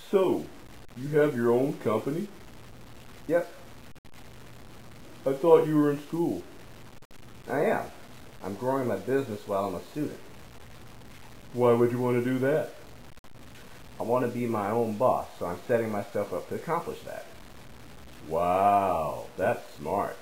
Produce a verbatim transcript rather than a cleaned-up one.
So, you have your own company? Yep, I thought you were in school. I am. I'm growing my business while I'm a student. Why would you want to do that? I want to be my own boss, so I'm setting myself up to accomplish that. Wow, that's smart.